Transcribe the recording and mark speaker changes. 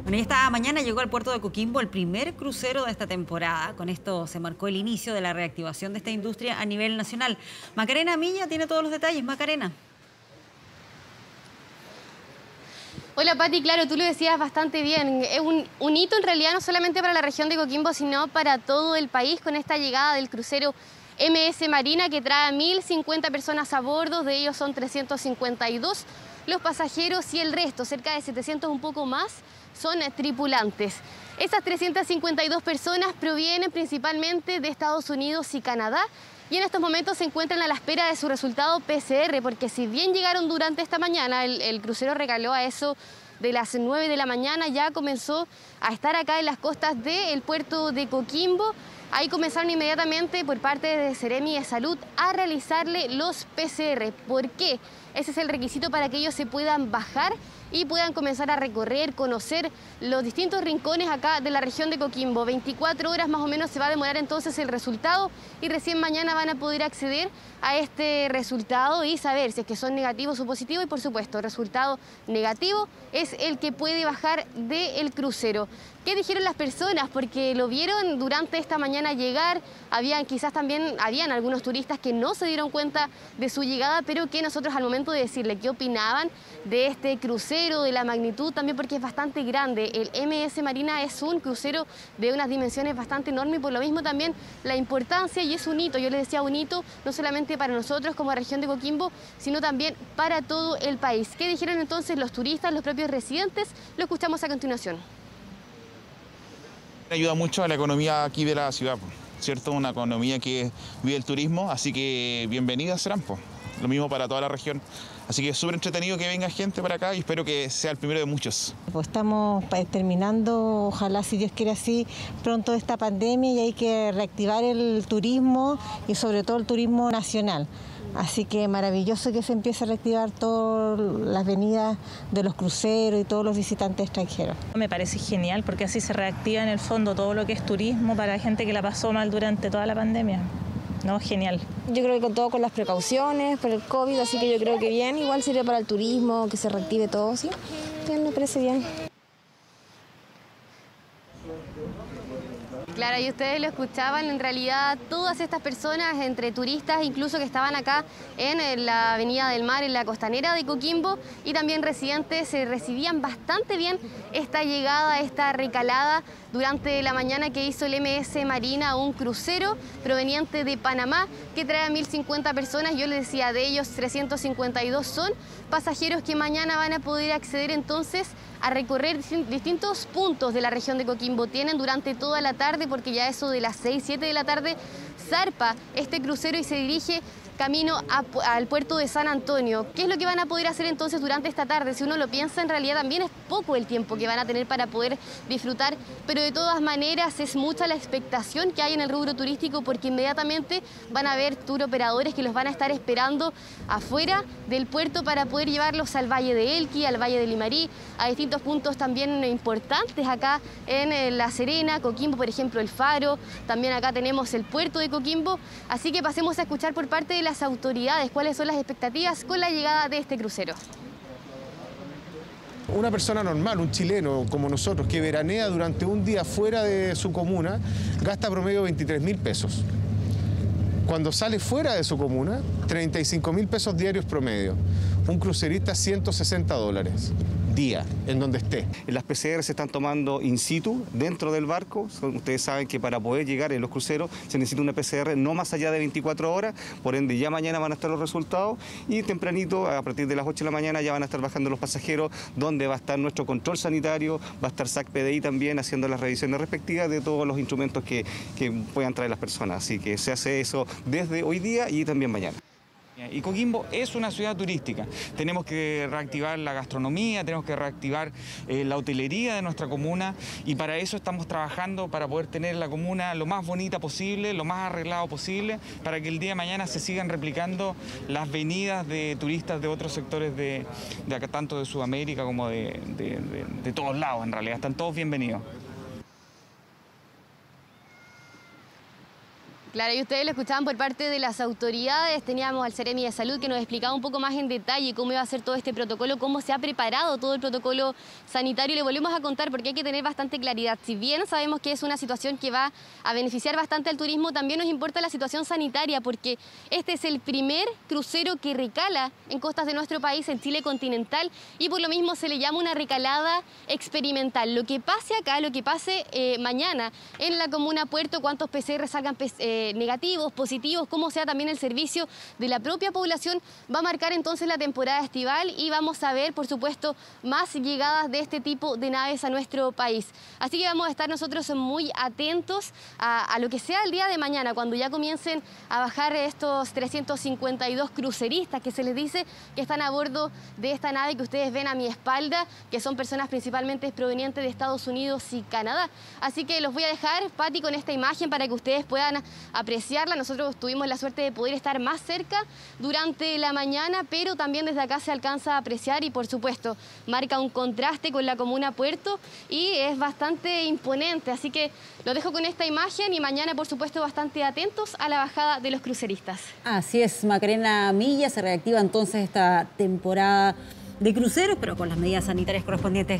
Speaker 1: Bueno, y esta mañana llegó al puerto de Coquimbo el primer crucero de esta temporada. Con esto se marcó el inicio de la reactivación de esta industria a nivel nacional. Macarena Milla tiene todos los detalles. Macarena.
Speaker 2: Hola Pati, claro, tú lo decías bastante bien. Es un hito en realidad no solamente para la región de Coquimbo, sino para todo el país con esta llegada del crucero MS Marina, que trae a 1.050 personas a bordo. De ellos son 352 los pasajeros y el resto, cerca de 700 un poco más, son tripulantes. Esas 352 personas provienen principalmente de Estados Unidos y Canadá y en estos momentos se encuentran a la espera de su resultado PCR, porque si bien llegaron durante esta mañana, el crucero recaló a eso de las 9 de la mañana, ya comenzó a estar acá en las costas del puerto de Coquimbo. Ahí comenzaron inmediatamente por parte de Seremi de Salud a realizarle los PCR. ¿Por qué? Ese es el requisito para que ellos se puedan bajar y puedan comenzar a recorrer, conocer los distintos rincones acá de la región de Coquimbo. 24 horas más o menos se va a demorar entonces el resultado y recién mañana van a poder acceder a este resultado y saber si es que son negativos o positivos. Y por supuesto, el resultado negativo es el que puede bajar del crucero. ¿Qué dijeron las personas? Porque lo vieron durante esta mañana llegar, habían algunos turistas que no se dieron cuenta de su llegada, pero que nosotros al momento de decirle qué opinaban de este crucero, de la magnitud, también porque es bastante grande. El MS Marina es un crucero de unas dimensiones bastante enormes y por lo mismo también la importancia, y es un hito, yo les decía un hito, no solamente para nosotros como región de Coquimbo, sino también para todo el país. ¿Qué dijeron entonces los turistas, los propios residentes? Lo escuchamos a continuación.
Speaker 3: Ayuda mucho a la economía aquí de la ciudad, ¿cierto? Una economía que vive el turismo, así que bienvenidas serán, lo mismo para toda la región. Así que es súper entretenido que venga gente para acá y espero que sea el primero de muchos.
Speaker 4: Estamos terminando, ojalá si Dios quiere así, pronto esta pandemia y hay que reactivar el turismo y sobre todo el turismo nacional. Así que maravilloso que se empiece a reactivar todas las venidas de los cruceros y todos los visitantes extranjeros.
Speaker 5: Me parece genial porque así se reactiva en el fondo todo lo que es turismo para gente que la pasó mal durante toda la pandemia. No, genial.
Speaker 6: Yo creo que con todo, con las precauciones por el COVID, así que yo creo que bien, igual sirve para el turismo, que se reactive todo, sí, bien, me parece bien.
Speaker 2: Claro, y ustedes lo escuchaban, en realidad todas estas personas, entre turistas incluso que estaban acá en la Avenida del Mar, en la costanera de Coquimbo, y también residentes, se recibían bastante bien esta llegada, esta recalada durante la mañana que hizo el MS Marina, un crucero proveniente de Panamá que trae a 1.050 personas. Yo les decía, de ellos 352 son pasajeros que mañana van a poder acceder entonces a recorrer distintos puntos de la región de Coquimbo. Tienen durante toda la tarde, porque ya eso de las 6, 7 de la tarde zarpa este crucero y se dirige camino al puerto de San Antonio. ¿Qué es lo que van a poder hacer entonces durante esta tarde? Si uno lo piensa, en realidad también es poco el tiempo que van a tener para poder disfrutar, pero de todas maneras es mucha la expectación que hay en el rubro turístico, porque inmediatamente van a haber tour operadores que los van a estar esperando afuera del puerto para poder llevarlos al Valle de Elqui, al Valle de Limarí, a distintos puntos también importantes acá en La Serena, Coquimbo, por ejemplo, el Faro, también acá tenemos el puerto de Coquimbo, así que pasemos a escuchar por parte de las autoridades cuáles son las expectativas con la llegada de este crucero.
Speaker 7: Una persona normal, un chileno como nosotros, que veranea durante un día fuera de su comuna, gasta promedio 23.000 pesos. Cuando sale fuera de su comuna, 35.000 pesos diarios promedio. Un crucerista, $160 día, en donde esté.
Speaker 8: Las PCR se están tomando in situ, dentro del barco. Ustedes saben que para poder llegar en los cruceros se necesita una PCR no más allá de 24 horas, por ende ya mañana van a estar los resultados y tempranito, a partir de las 8 de la mañana, ya van a estar bajando los pasajeros, donde va a estar nuestro control sanitario, va a estar SAC-PDI también haciendo las revisiones respectivas de todos los instrumentos que puedan traer las personas. Así que se hace eso desde hoy día y también mañana.
Speaker 9: Y Coquimbo es una ciudad turística. Tenemos que reactivar la gastronomía, tenemos que reactivar la hotelería de nuestra comuna y para eso estamos trabajando para poder tener la comuna lo más bonita posible, lo más arreglado posible, para que el día de mañana se sigan replicando las venidas de turistas de otros sectores de acá, tanto de Sudamérica como de todos lados en realidad. Están todos bienvenidos.
Speaker 2: Claro, y ustedes lo escuchaban por parte de las autoridades. Teníamos al Seremi de Salud que nos explicaba un poco más en detalle cómo iba a ser todo este protocolo, cómo se ha preparado todo el protocolo sanitario. Le volvemos a contar porque hay que tener bastante claridad. Si bien sabemos que es una situación que va a beneficiar bastante al turismo, también nos importa la situación sanitaria porque este es el primer crucero que recala en costas de nuestro país, en Chile continental, y por lo mismo se le llama una recalada experimental. Lo que pase acá, lo que pase mañana en la comuna Puerto, cuántos PCR salgan negativos, positivos, cómo sea también el servicio de la propia población, va a marcar entonces la temporada estival y vamos a ver, por supuesto, más llegadas de este tipo de naves a nuestro país. Así que vamos a estar nosotros muy atentos a lo que sea el día de mañana, cuando ya comiencen a bajar estos 352 cruceristas que se les dice que están a bordo de esta nave que ustedes ven a mi espalda, que son personas principalmente provenientes de Estados Unidos y Canadá. Así que los voy a dejar, Pati, con esta imagen para que ustedes puedan apreciarla. Nosotros tuvimos la suerte de poder estar más cerca durante la mañana, pero también desde acá se alcanza a apreciar y por supuesto marca un contraste con la comuna Puerto y es bastante imponente. Así que lo dejo con esta imagen y mañana por supuesto bastante atentos a la bajada de los cruceristas.
Speaker 1: Así es, Macarena Milla, se reactiva entonces esta temporada de cruceros, pero con las medidas sanitarias correspondientes.